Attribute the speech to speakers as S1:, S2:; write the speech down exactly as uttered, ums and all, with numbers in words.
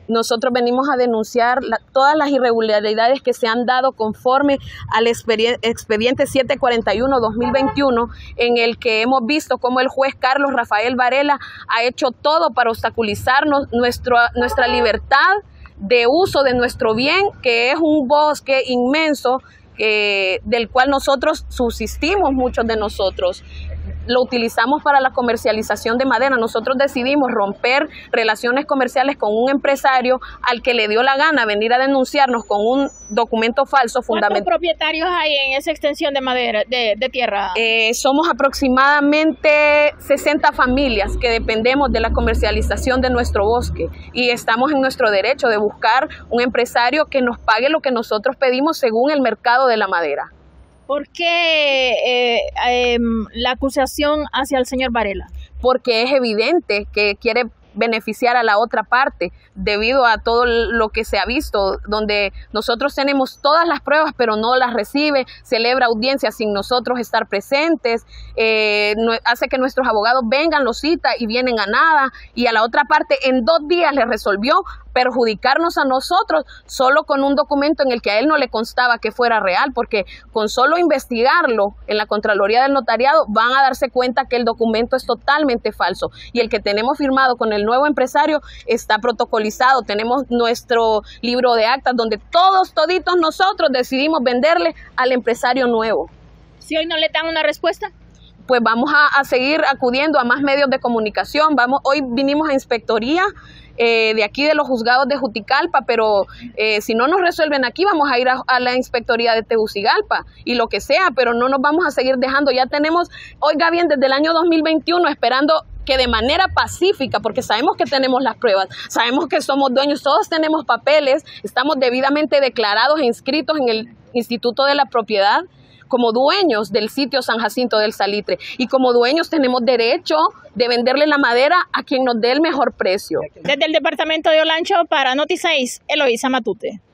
S1: nosotros venimos a denunciar la, todas las irregularidades que se han dado conforme al expediente setecientos cuarenta y uno guión dos mil veintiuno, en el que hemos visto cómo el juez Carlos Rafael Varela ha hecho todo para obstaculizarnos nuestro, nuestra libertad de uso de nuestro bien, que es un bosque inmenso que, del cual nosotros subsistimos, muchos de nosotros. Lo utilizamos para la comercialización de madera. Nosotros decidimos romper relaciones comerciales con un empresario al que le dio la gana venir a denunciarnos con un documento falso fundamental.
S2: ¿Cuántos propietarios hay en esa extensión de madera, de, de tierra?
S1: Eh, somos aproximadamente sesenta familias que dependemos de la comercialización de nuestro bosque y estamos en nuestro derecho de buscar un empresario que nos pague lo que nosotros pedimos según el mercado de la madera.
S2: ¿Por qué eh, eh, la acusación hacia el señor Varela?
S1: Porque es evidente que quiere beneficiar a la otra parte debido a todo lo que se ha visto, donde nosotros tenemos todas las pruebas pero no las recibe, celebra audiencias sin nosotros estar presentes, eh, no, hace que nuestros abogados vengan, los cita y vienen a nada, y a la otra parte en dos días le resolvió perjudicarnos a nosotros solo con un documento en el que a él no le constaba que fuera real, porque con solo investigarlo en la Contraloría del Notariado van a darse cuenta que el documento es totalmente falso, y el que tenemos firmado con el nuevo empresario está protocolizado. Tenemos nuestro libro de actas donde todos, toditos nosotros decidimos venderle al empresario nuevo.
S2: Si hoy no le dan una respuesta,
S1: pues vamos a, a seguir acudiendo a más medios de comunicación. Vamos, hoy vinimos a inspectoría eh, de aquí de los juzgados de Juticalpa, pero eh, si no nos resuelven aquí, vamos a ir a, a la inspectoría de Tegucigalpa y lo que sea, pero no nos vamos a seguir dejando. Ya tenemos, oiga bien, desde el año dos mil veintiuno esperando que de manera pacífica, porque sabemos que tenemos las pruebas, sabemos que somos dueños, todos tenemos papeles, estamos debidamente declarados e inscritos en el Instituto de la Propiedad como dueños del sitio San Jacinto del Salitre, y como dueños tenemos derecho de venderle la madera a quien nos dé el mejor precio.
S2: Desde el departamento de Olancho para Noti seis, Eloísa Matute.